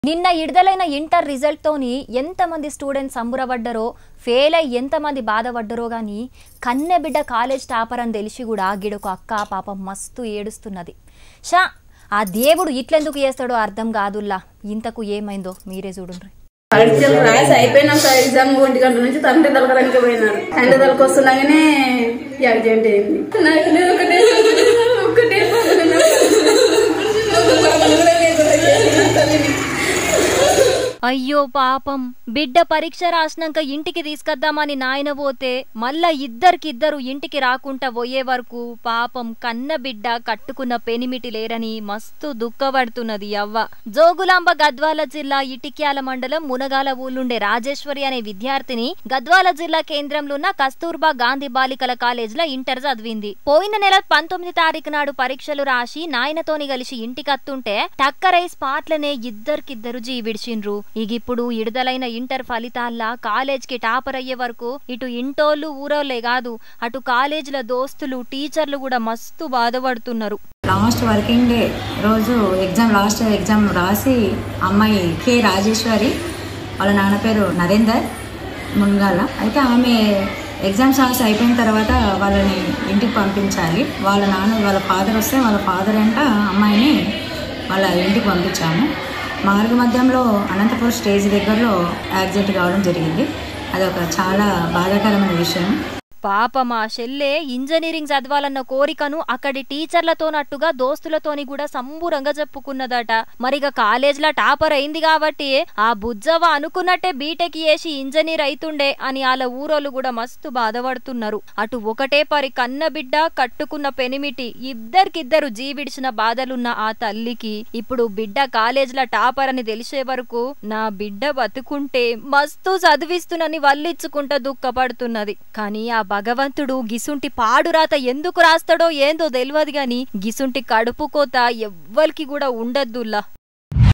నిన్న విడుదలైన inter result తోని ఎంతమంది స్టూడెంట్స్ సంబరపడ్డారో ఫెయిల్ అయ్యి ఎంతమంది బాధపడ్డారో గానీ కన్నెబిడ్డ కాలేజ్ టాపర్ అని తెలిసి కూడా గిడొక అక్క పాపం మస్తు ఏడుస్తున్నది. షా ఆ దేవుడు ఇట్లెందుకు చేస్తాడో అర్థం కాదుల్లా. ఇంతకు ఏమైందో మీరే చూడండి. పరీక్షలు రాసి అయిపోయినా సార్ ఎగ్జామ్ 1 గంట నుంచి తండ్రి తలకడానికి పోయినాడు. తండ్రి తలకు వస్తున్నాగానే యాక్సిడెంట్ అయింది. అయ్యో పాపం బిడ్డ పరీక్ష రాసినాక ఇంటికి తీసుకొద్దామని నాయన పోతే మళ్ళా ఇద్దరికిద్దరు ఇంటికి రాకుండా పోయే వరకు పాపం కన్న బిడ్డ కట్టుకున్న పెనిమిటి లేరని మస్తు దుఃఖపడుతున్నది అవ్వ. జోగులాంబ గద్వాల జిల్లా ఇటిక్యాల మండలం మునగాల ఊళ్ళుండే రాజేశ్వరి అనే విద్యార్థిని గద్వాల జిల్లా కేంద్రంలో ఉన్న కస్తూర్బా గాంధీ బాలికల కాలేజ్ లో ఇంటర్ చదివింది. పోయిన నెల 19 తారీఖు నాడు పరీక్షలు రాసి నాయనతోని కలిసి ఇంటికత్తుంటే టక్కరై స్పాట్లనే ఇద్దరికిద్దరు జీవిడిచిండ్రు. ఇప్పుడు విడుదలైన ఇంటర్ ఫలితాల్లా కాలేజ్ కి టాపర్ అయ్యే వరకు ఇటు ఇంటోళ్ళు ఊరోళ్లే కాదు అటు కాలేజీల దోస్తులు టీచర్లు కూడా మస్తు బాధపడుతున్నారు. లాస్ట్ వర్కింగ్ డే రోజు లాస్ట్ ఎగ్జామ్ రాసి అమ్మాయి కే రాజేశ్వరి, వాళ్ళ నాన్న పేరు నరేందర్ మున్గాల. అయితే ఆమె ఎగ్జామ్స్ రాసి అయిపోయిన తర్వాత వాళ్ళని ఇంటికి పంపించాలి. వాళ్ళ ఫాదర్ వస్తే వాళ్ళ ఫాదర్ అంట అమ్మాయిని వాళ్ళ ఇంటికి పంపించాము. మార్గ మధ్యంలో అనంతపురం స్టేజ్ దగ్గరలో యాక్సిడెంట్ కావడం జరిగింది. అది ఒక చాలా బాధాకరమైన విషయం. పాప మా చెల్లె ఇంజనీరింగ్ చదవాలన్న కోరికను అక్కడి టీచర్లతోనట్టుగా దోస్తులతోని కూడా సంబూరంగా చెప్పుకున్నదట. మరిగా కాలేజ్లో టాపర్ అయింది కాబట్టి ఆ బుజ్జవ అనుకున్నట్టే బీటెక్ చేసి ఇంజనీర్ అయితుండే అని వాళ్ళ ఊరోళ్ళు కూడా మస్తు బాధపడుతున్నారు. అటు ఒకటే పరి కన్న బిడ్డ కట్టుకున్న పెనిమిటి ఇద్దరికిద్దరు జీవిడిచిన బాధలున్న ఆ తల్లికి ఇప్పుడు బిడ్డ కాలేజ్లో టాపర్ అని తెలిసే వరకు నా బిడ్డ బతుకుంటే మస్తు చదివిస్తునని వల్లిచ్చుకుంటా దుఃఖపడుతున్నది. కానీ ఆ భగవంతుడు గిసుంటి పాడురాత ఎందుకు రాస్తాడో ఏందో తెలియదు గాని గిసుంటి కడుపు కోత ఎవ్వరికి కూడా ఉండద్దుల్లా.